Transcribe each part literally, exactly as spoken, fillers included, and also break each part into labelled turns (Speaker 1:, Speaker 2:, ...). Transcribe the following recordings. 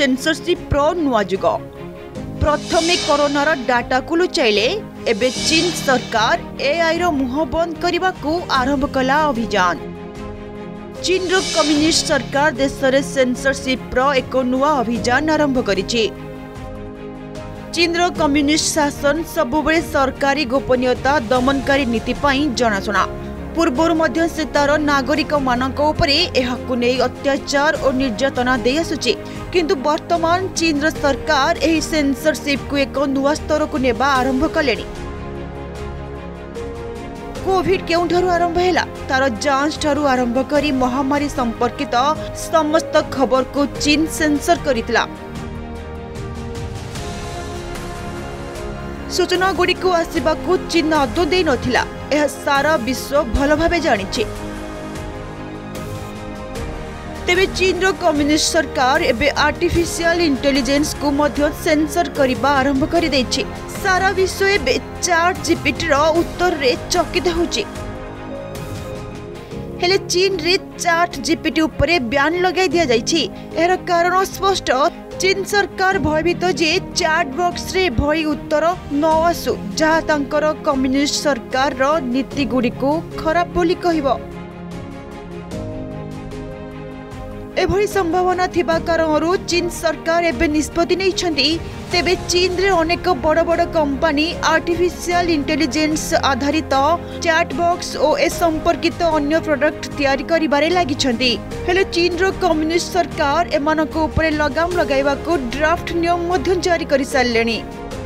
Speaker 1: Censorship नुआ जुग। प्रथमे कोरोनार डाटा को लुचाइले एबे चीन सरकार एआई रो मुह बंद करने को आरंभ कला अभियान। चीन रो कम्युनिस्ट सरकार देश रे सेंसरशिप एक नुआ अभियान आरंभ करिछि। चीन रो कम्युनिस्ट शासन सबुबले सरकारी गोपनीयता दमनकारी नीति पई जनाशुना। पूर्वर मध्य से तार नागरिक मानक उपरे एहाकु नै अत्याचार और निर्यातना दे आसुछि, किंतु वर्तमान चीन रो सरकार एही सेंसरशिप को एक नुआ स्तर को नेबा आरंभ कलेनी। कोविड केउठारु आरंभ हैला तार जांच ठारु आरंभ करी महामारी संपर्कित समस्त खबर को चीन सेंसर करितला। सूचना गुड़ी को आसवा को चीन आदौ दे नथिला, यह सारा विश्व भल भावे जानिछि। तेबे चीन रो कम्युनिस्ट सरकार एबे आर्टिफिशियल इंटेलिजेंस को मध्य सेंसर करिबा आरंभ करि दैछि। सारा विश्व एबे चैट जीपीटी रो उत्तर रे चकित होछि। हेले चीन रे चैट जीपीटी उपरे बैन लगाई दिया जाइछि। एहर कारण स्पष्ट। चीन सरकार भयभीत जे चैट बॉक्स रे भई उत्तर न आसु, जहा तांकर कम्युनिस्ट सरकार रो नीति गुडी को खराब बोली कहिबो। एभली संभावना थिबा कारणरू चीन सरकार एबे निष्पत्ति नैछंती। तेबे चीन रे अनेक बड़ बड़ कंपनी आर्टिफिशियल इंटेलिजेंस आधारित चैट बॉक्स और ए संपर्कित अन्य प्रोडक्ट तैयारी करिबारे लागिछंती। हेले चीन रो कम्युनिस्ट सरकार एमानको ऊपर लगाम लगाइबा को ड्राफ्ट नियम मध्य जारी करि सारलेनी।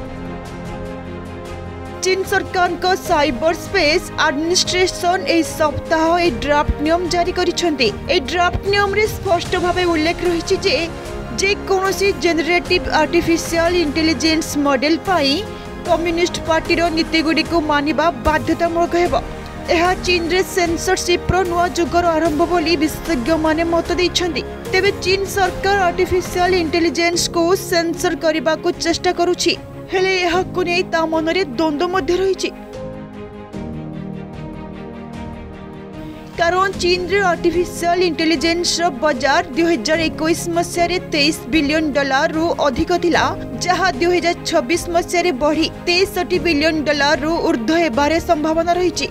Speaker 1: चीन सरकार को साइबर स्पेस एडमिनिस्ट्रेशन ए सप्ताह ए ड्राफ्ट नियम जारी करिछंती। ए ड्राफ्ट नियम रे स्पष्ट भावे उल्लेख रहिछि जे जे कोनोसी जेनरेटिव आर्टिफिशियल इंटेलिजेंस मॉडल पाई कम्युनिस्ट पार्टी रो नीति गुडी को मानिबा बाध्यतामूलक हेबो। एहा चीन रे सेंसरशिप रो नुआ जुगर आरंभ बोली विशेषज्ञ माने मत दैछंती। तेबे चीन सरकार आर्टिफिशियल इंटेलिजेंस को सेंसर करिबा को चेष्टा करूछि, हेले यह को नै ता मनरे द्वंद्व मध्य रहिछि। कारण चीन रे आर्टिफिशियल इंटेलिजेंस रो बाजार दो हज़ार इक्कीस मसिया रे तेईस बिलियन डॉलर रु अधिक थिला, जहा दो हज़ार छब्बीस मसिया रे बढ़ी तिरसठ बिलियन डॉलर रु ऊर्ध्व हेबारे संभावना रहिछि।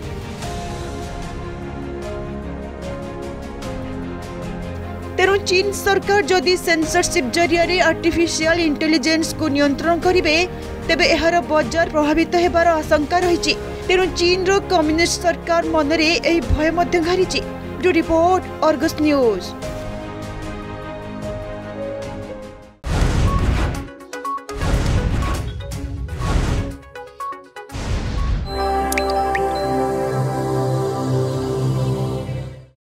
Speaker 1: तेणु चीन सरकार जदि सेंसरशिप जरिया रे आर्टिफिशियल इंटेलिजेंस को नियंत्रण करिवे, तेबे एहार बाजार प्रभावित हेबार आशंका रहिछि। तेणु चीन रो कम्युनिस्ट सरकार मनरे एही भय मध्य घारिछि। Report Argus news.